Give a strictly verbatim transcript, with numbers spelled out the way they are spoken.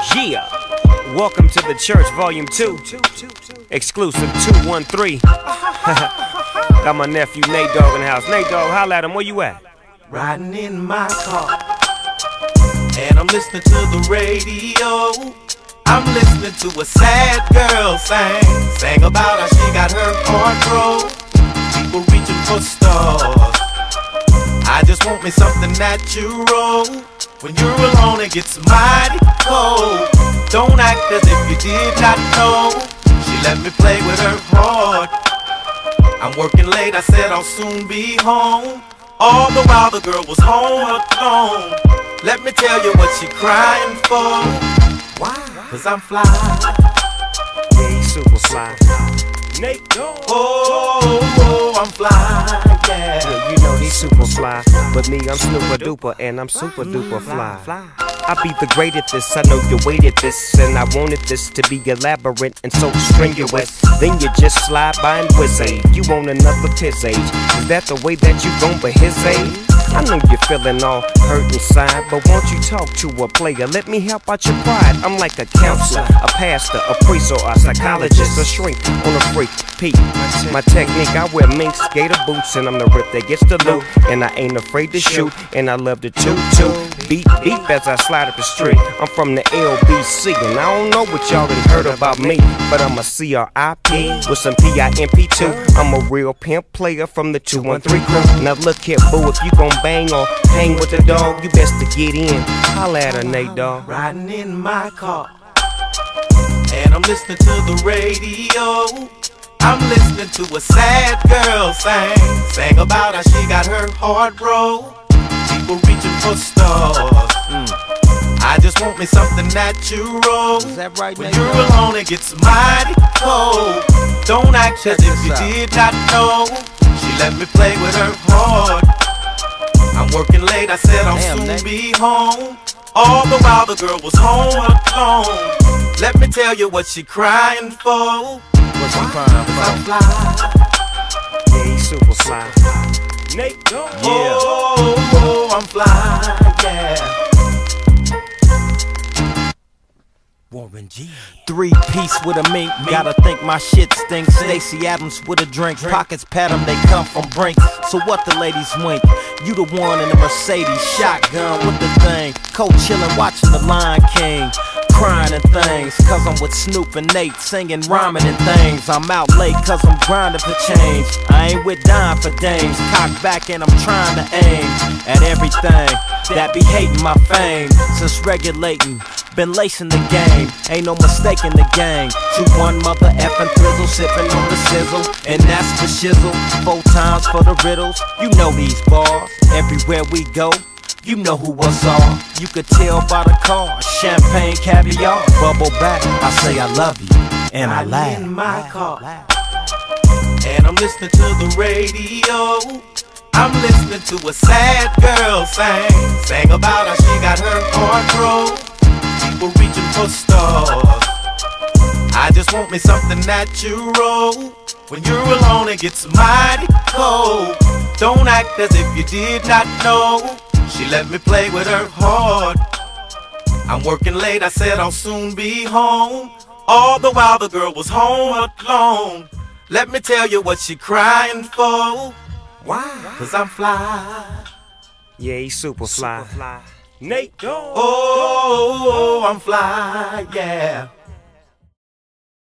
Yeah, welcome to the church, volume two, exclusive two one three. Got my nephew Nate Dogg in the house. Nate Dogg, holla at him, where you at? Riding in my car, and I'm listening to the radio. I'm listening to a sad girl sing, sang about how she got her heart broke. People reaching for stars. I just want me something natural. When you're alone it gets mighty cold. Don't act as if you did not know. She let me play with her heart. I'm working late, I said I'll soon be home. All the while the girl was home alone. Let me tell you what she crying for. Why? Cause I'm fly. Yeah, he's super fly. Nate Dogg. Oh, oh, I'm fly, yeah. Yeah, you know he's super fly, but me, I'm super duper, and I'm super duper fly. I be the great at this, I know you waited this, and I wanted this to be elaborate and so strenuous. Then you just slide by and whiz age. You want another piss age? Is that the way that you gon' be his age? I know you're feeling all hurt inside, but won't you talk to a player? Let me help out your pride. I'm like a counselor, a pastor, a priest, or a psychologist, a shrink on a freak. Peep, my technique, I wear mink skater boots, and I'm the rip that gets the loot. And I ain't afraid to shoot, and I love to toot toot. Beep beep as I slide up the street. I'm from the L B C, and I don't know what y'all done heard about me, but I'm a C R I P with some P I M P too. I'm a real pimp player from the two one three crew. Now look here, boo, if you gon' bang or hang with the dog, you best to get in. Holla at her, Nate Dogg. Riding in my car, and I'm listening to the radio. I'm listening to a sad girl sing, sang about how she got her heart broke. People reaching for stars. Mm. I just want me something natural. Is that right, when Nate you're Dogg? alone it gets mighty cold. Don't act as if you did not know. She let me play with her heart. I'm working late, I said I'll Damn, soon Nate. be home. All the while the girl was home alone. Let me tell you what she crying for. What's she crying for? I'm fly. Yeah, he's super fly. Nate Dogg. Yeah. Oh, oh, I'm fly, yeah. Warren G. Three piece with a mink, gotta think my shit stinks. Stacey Adams with a drink, pockets pat 'em, they come from Brinks. So what the ladies wink? You the one in the Mercedes, shotgun with the thing. Co-chillin', watching the Lion King. Crying and things, cause I'm with Snoop and Nate, singing, rhyming and things. I'm out late cause I'm grinding for change. I ain't with dying for dames. Cock back and I'm trying to aim at everything that be hating my fame. Since regulating, been lacing the game, ain't no mistake in the game. Two one mother effing thrizzle, sipping on the sizzle, and that's the shizzle. Four times for the riddles, you know these bars. Everywhere we go, you know who us are. You could tell by the car, champagne, caviar, bubble back. I say I love you, and I laugh. in my car, and I'm listening to the radio. I'm listening to a sad girl sing, sang about how she got her heart broke. People reaching for stars. I just want me something natural. When you're alone it gets mighty cold. Don't act as if you did not know. She let me play with her heart. I'm working late, I said I'll soon be home. All the while the girl was home alone. Let me tell you what she crying for. Why? Cause I'm fly. Yeah, he's super fly. Super fly. Nate Dogg. Oh, I'm fly, yeah.